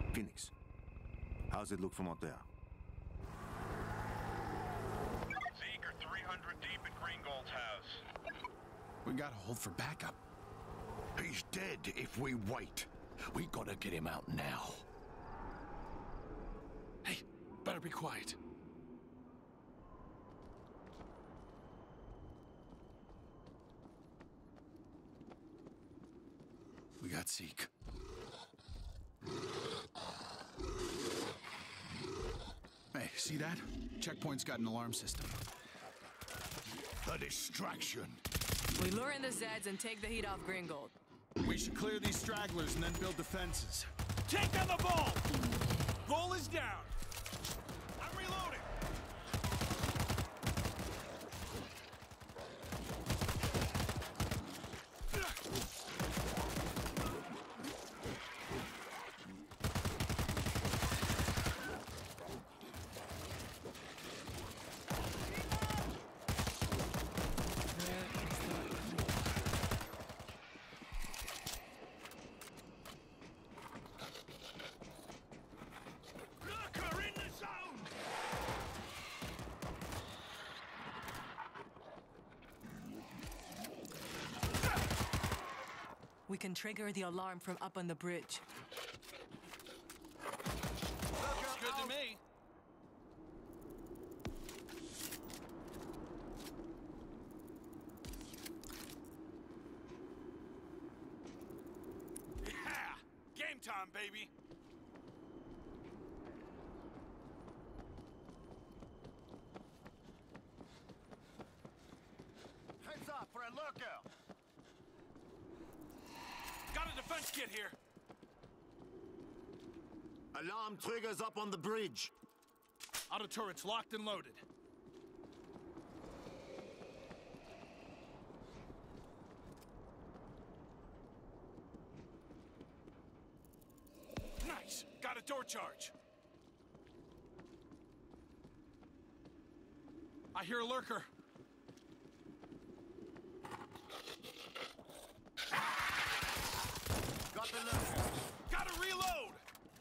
Phoenix, how's it look from out there? Zeke are 300 deep in Greengold's house. We gotta hold for backup. He's dead if we wait. We gotta get him out now. Hey, better be quiet. We got Zeke. Hey, see that? Checkpoint's got an alarm system. The distraction. We lure in the Zeds and take the heat off Greengold. We should clear these stragglers and then build defenses. Take down the ball! Ball is down. I'm reloading. Lurker in the zone! We can trigger the alarm from up on the bridge. Looks good to me. Yeah! Game time, baby! Heads up for a lurker. Got a defense kit here. Alarm triggers up on the bridge. Auto turrets locked and loaded. Nice! Got a door charge. I hear a lurker. Got the lurker. Gotta reload!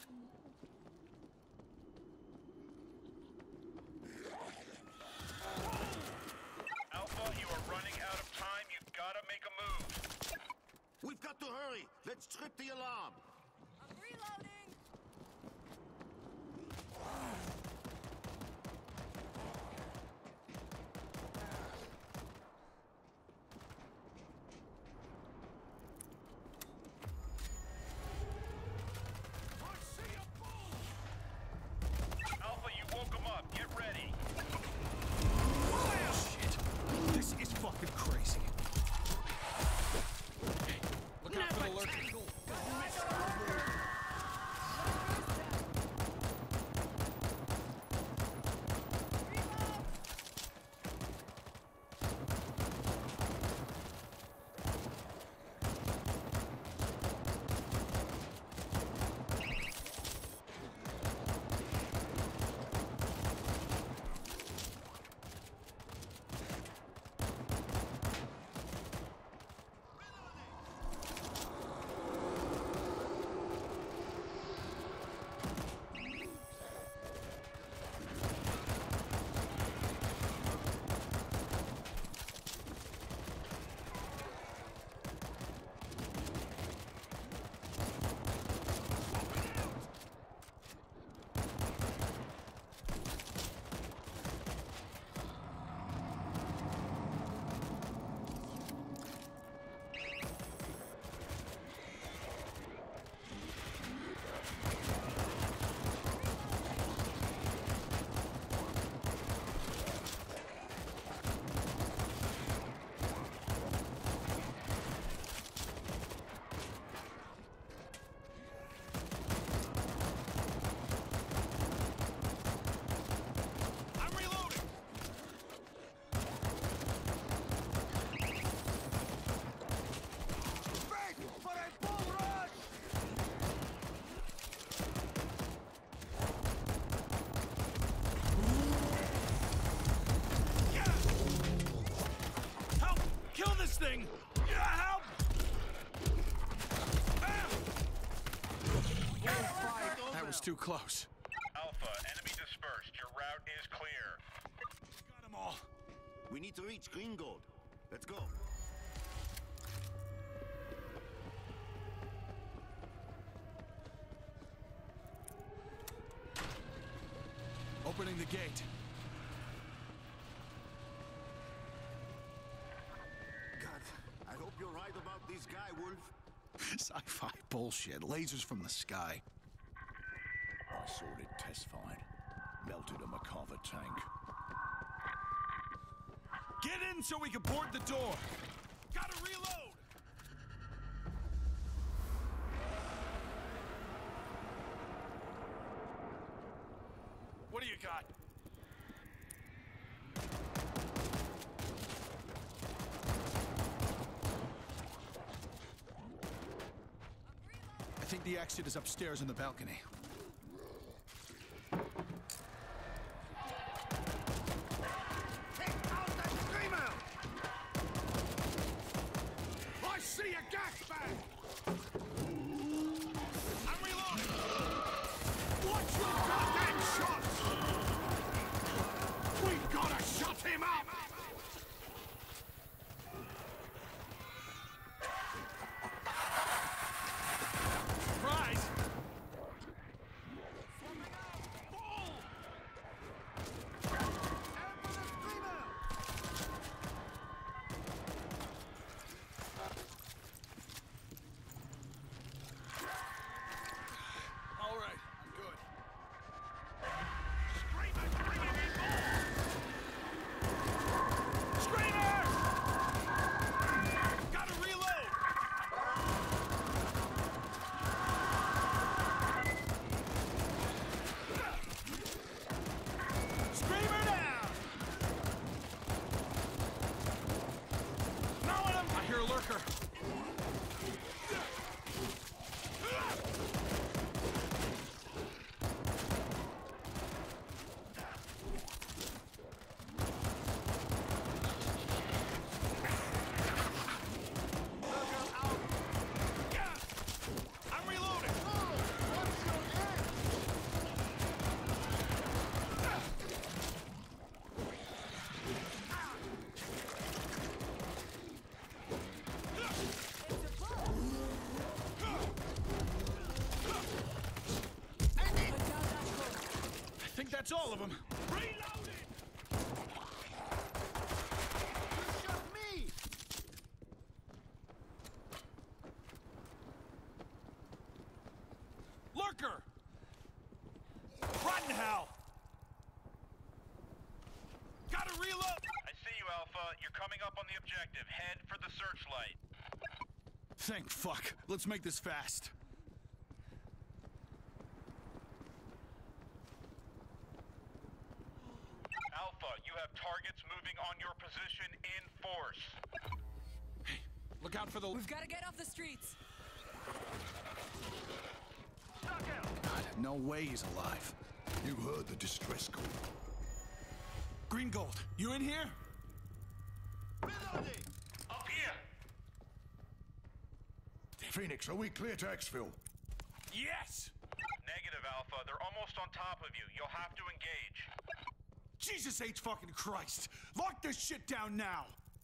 Alpha, you are running out of time. You've got to make a move. We've got to hurry. Let's trip the alarm. I'm reloading! Alpha, you woke him up. Get ready. Shit! This is fucking crazy. Hey, look out for the lurker. thing! Help! That too close. Alpha, enemy dispersed. Your route is clear. Got them all. We need to reach Green Gold. Let's go. Opening the gate. God, I hope you're right about this guy, Wolf. Sci-fi bullshit. Lasers from the sky. I saw it test fine. Melted a MacArthur tank. Get in so we can board the door. Gotta reload. What do you got? I think the exit is upstairs in the balcony. Take out that screamer! I see a gas bag! I'm reloading. Watch your goddamn shots! We gotta shut him up! Surprise. All right, I'm good. Screamer, bringing in more. Screamer! Gotta reload. Screamer down. Knowing him. I hear a lurker. I'm reloading. I think that's all of them. Reloading. Lurker! Rotten hell! Gotta reload! I see you, Alpha. You're coming up on the objective. Head for the searchlight. Thank fuck. Let's make this fast. Alpha, you have targets moving on your position in force. Hey, look out for the... We've got to get off the streets. God, no way he's alive. You heard the distress call. Green Gold, you in here? Up here! Phoenix, are we clear to exfil? Yes! Negative, Alpha. They're almost on top of you. You'll have to engage. Jesus H fucking Christ! Lock this shit down now!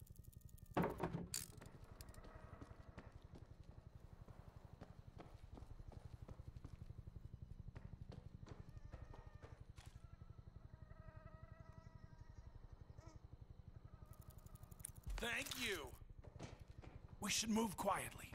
Thank you. We should move quietly.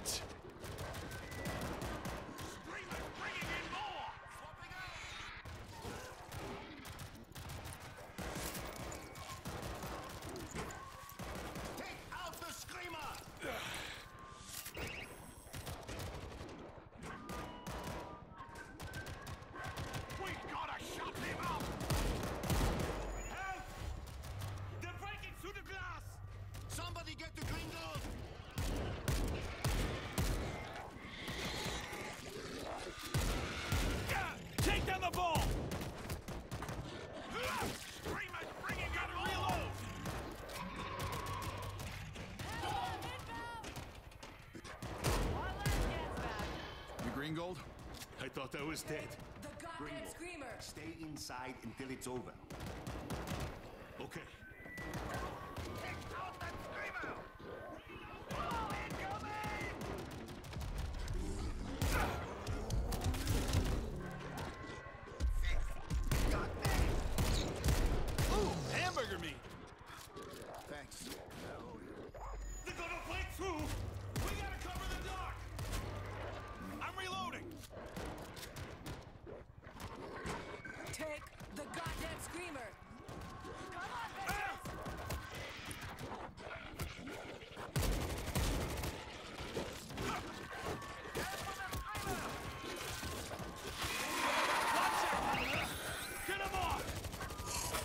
Zeds. Screamer's bringing in more! Take out the screamer! We gotta shut him up! Help! They're breaking through the glass! Somebody get to Gringold! Yeah! Take down the ball! Screamer's bringing in Gotta more! reload! You Greengold? I thought that was dead. The goddamn screamer! Stay inside until it's over. Okay. Take out that screamer! Oh, incoming! Ooh, hamburger meat! Thanks. They're gonna break through! We gotta cover the dock! I'm reloading! Take the goddamn screamer! Come on, Ah! Watch it! Get him off!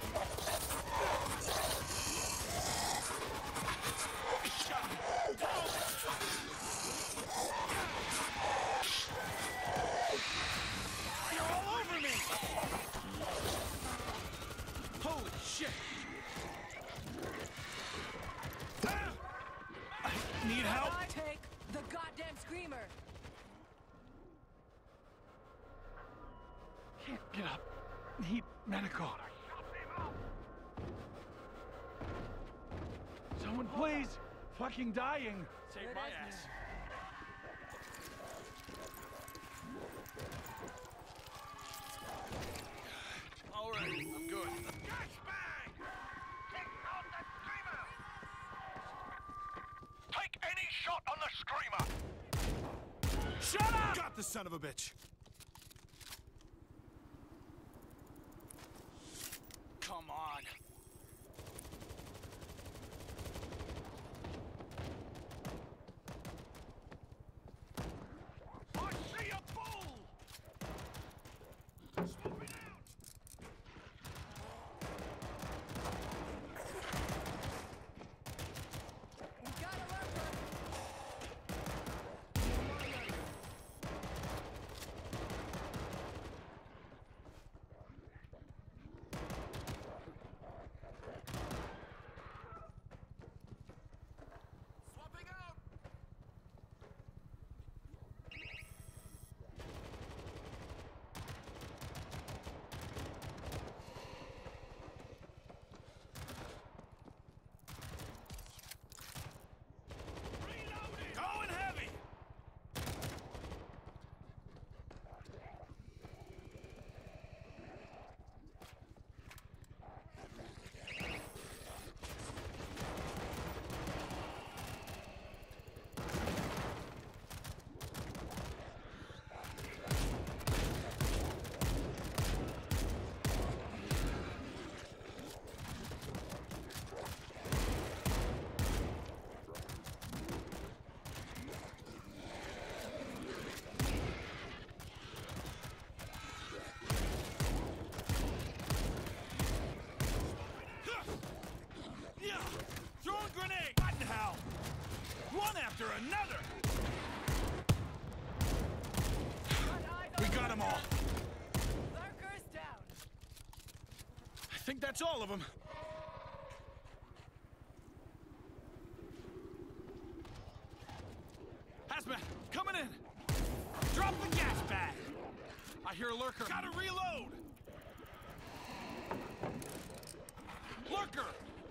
You're all over me! Holy shit! Ah! I need help! Take the goddamn screamer! Can't get up. Need medical. Someone please! Fucking dying! Save my ass. All right, I'm good. Flashbang! Take out that screamer! Take any shot on the screamer! Shut up! Got the son of a bitch. Come on. I see a bull! Swooping out! Got a lurker! Swapping out! Going heavy! Yeah! Throwing grenade! What in hell? One after another! We got them all. Lurker's down! I think that's all of them. Hazmat, coming in! Drop the gas bag! I hear a lurker. Gotta reload! Lurker!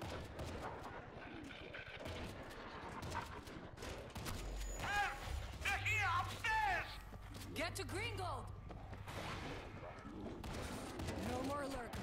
Help! They're here upstairs! Get to Greengold! No more lurker.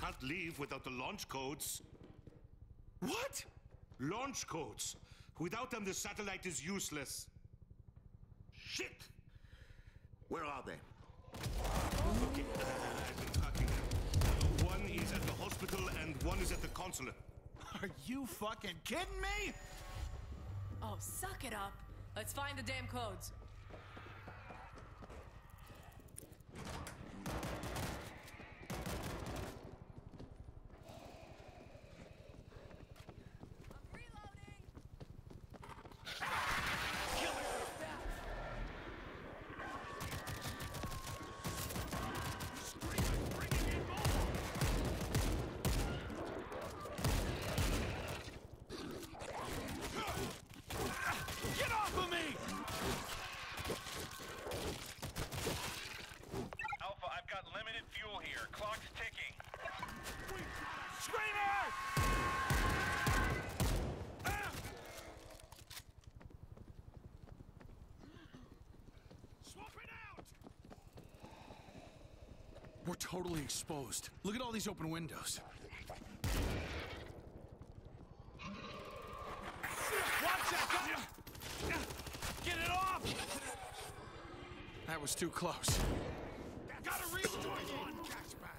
can't leave without the launch codes. What? Launch codes. Without them, the satellite is useless. Shit! Where are they? Okay, I've been tracking them. One is at the hospital and one is at the consulate. Are you fucking kidding me? Oh, suck it up. Let's find the damn codes. I'm reloading. Get off of me! Alpha, I've got limited fuel here. Clock's ticking. Screamer! Swap it out! We're totally exposed. Look at all these open windows. Watch that! Get it off! That was too close. Gotta restore one cash bag.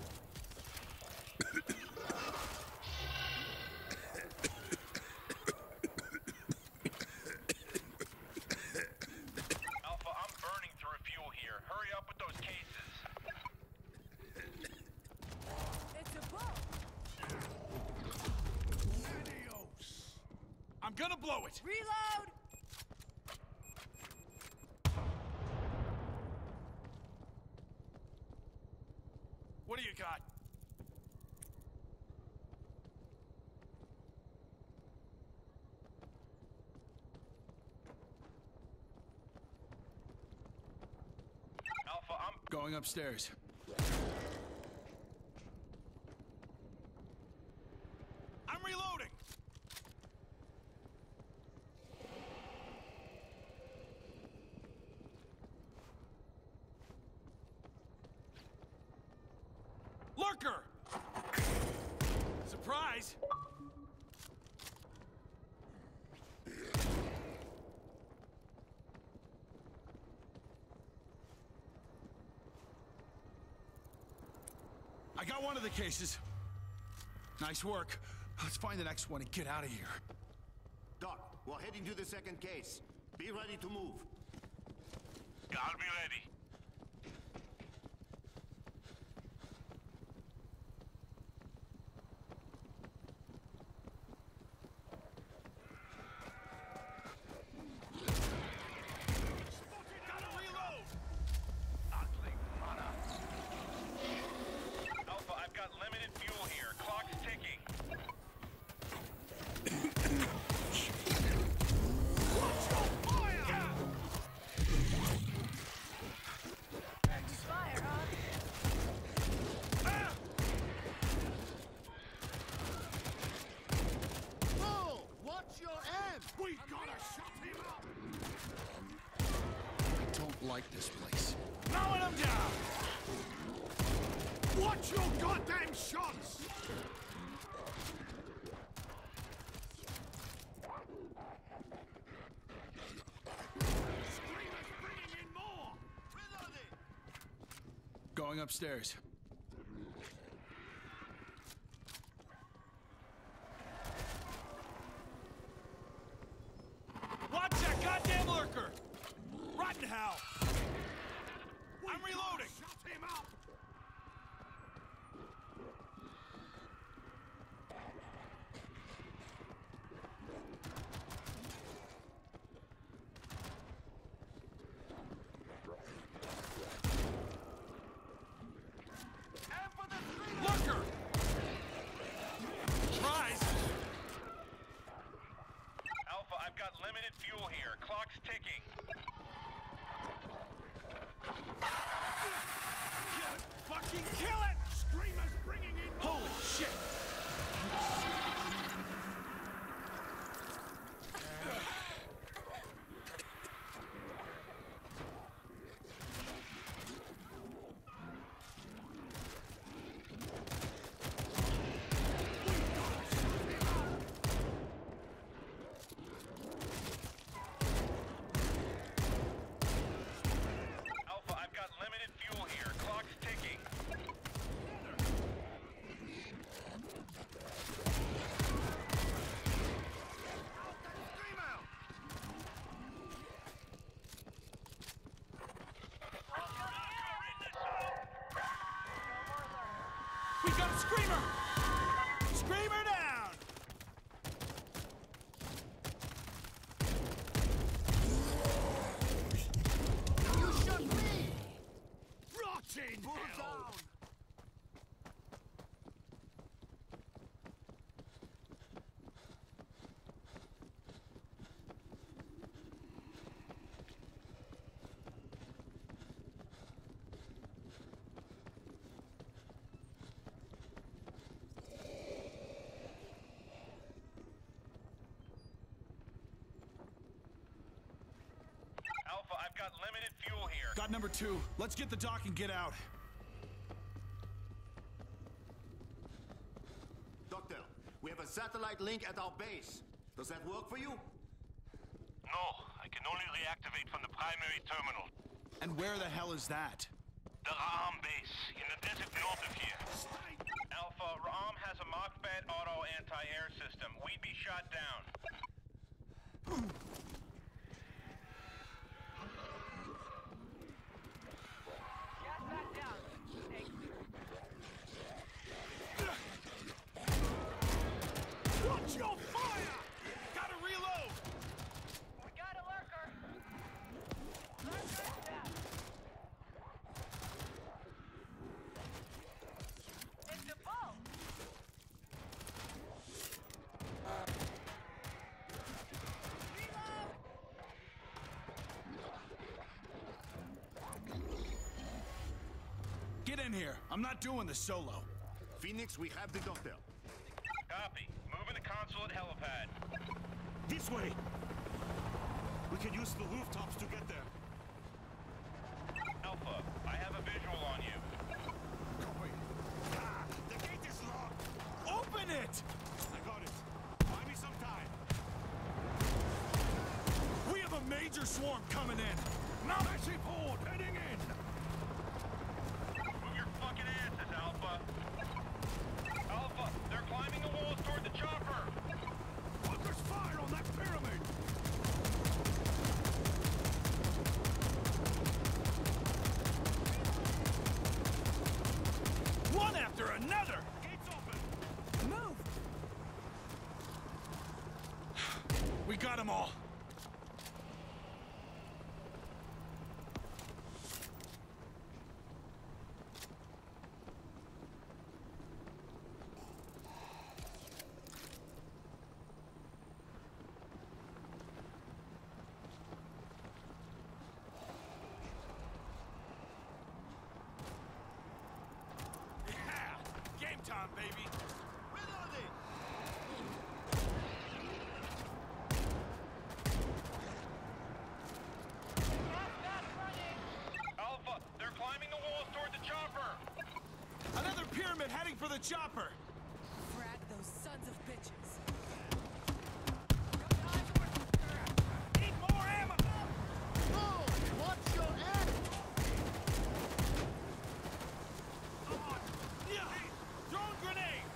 Alpha, I'm burning through fuel here. Hurry up with those cases. It's a boat. Adios. I'm gonna blow it. Reload. What do you got? Alpha, I'm Going upstairs. I'm reloading. Lurker! Surprise! I got one of the cases. Nice work. Let's find the next one and get out of here. Doc, we're heading to the second case. Be ready to move. I'll be ready. Gotta reload! Alpha, I've got limited fuel here. Clock's ticking. Fire, huh? Whoa! Watch your M! We gotta shut him up! I don't like this place. Mowing him down! Watch your goddamn shots! Screamer's bringing in more! Reloading! Going upstairs. Watch that goddamn lurker! Rotten hell! I'm reloading! Shut him up! Lurker! Surprise! Alpha, I've got limited fuel here. Clock's ticking. Get We got a screamer! Screamer down! You shot me! Rotten Move hell! down! Alpha, I've got limited fuel here. Got number 2. Let's get the dock and get out. Doctor, we have a satellite link at our base. Does that work for you? No, I can only reactivate from the primary terminal. And where the hell is that? The Ra'am base, in the desert north of here. Alpha, Ra'am has a Mach-Bed auto anti-air system. We'd be shot down. Watch your fire! Gotta reload! We got a lurker. Lurker down. It's a boat. Get in here. I'm not doing this solo. Phoenix, we have the doctor. Copy. Moving the console at helipad. This way! We can use the rooftops to get there. Alpha, I have a visual on you. Copy. Ah, the gate is locked! Open it! I got it. Buy me some time. We have a major swarm coming in. Now massive horde heading in! Move your fucking asses, Alpha. Alpha, they're climbing the walls toward the chopper. Focus fire on that pyramid! One after another! Gates open! Move! We got them all. Yeah! Game time, baby! Reloading! Alpha, they're climbing the walls toward the chopper. Another pyramid heading for the chopper! Frag those sons of bitches. Need more ammo! Oh, watch your head! Yeah! Throwing grenade!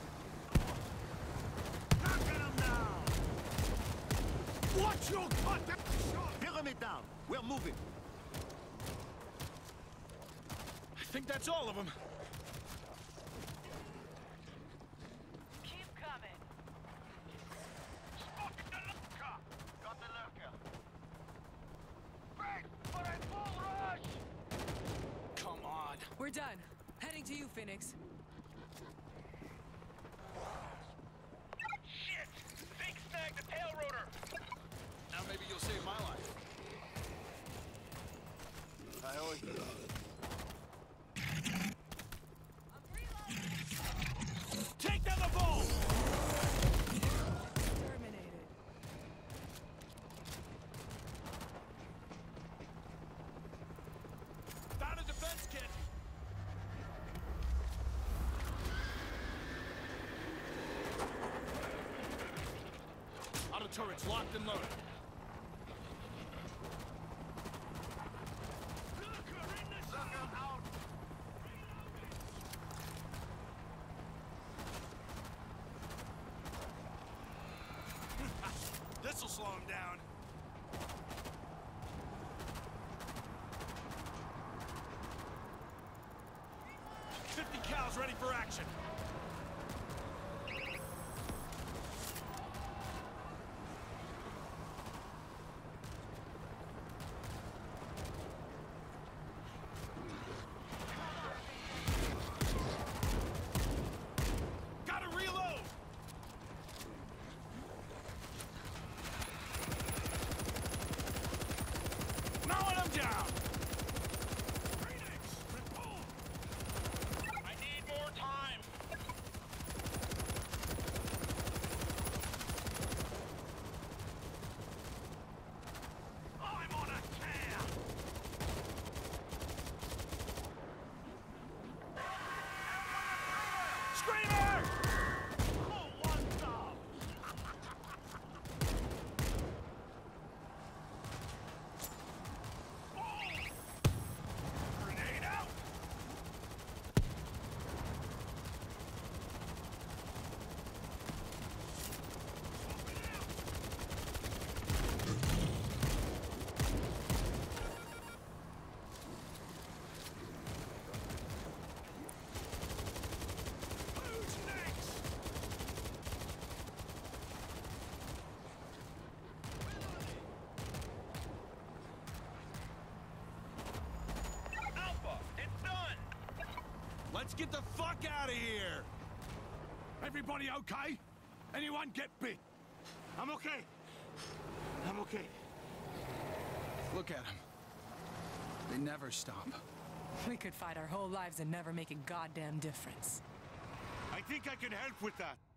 Knocking them down! Watch your cut! Pyramid down. We're moving. I think that's all of them. Keep coming. Spotted the lurker! Got the lurker. Break for a full rush! Come on. We're done. Heading to you, Phoenix. Shit! Zeke snagged the tail rotor. Now maybe you'll save my life. I owe you. Take down the ball! Terminated. Found a defense kit! Auto turrets locked and loaded. Lurker in the lurker out! This'll slow him down. 50 cals ready for action. Gotta reload! Mowing them down! I need more time. I'm on a tear! Screamer! Oh, what's up? Grenade out! Who's next? Alpha, it's done. Let's get the fuck out of here! Everybody okay? Anyone get bit? I'm okay. I'm okay. Look at them. They never stop. We could fight our whole lives and never make a goddamn difference. I think I can help with that.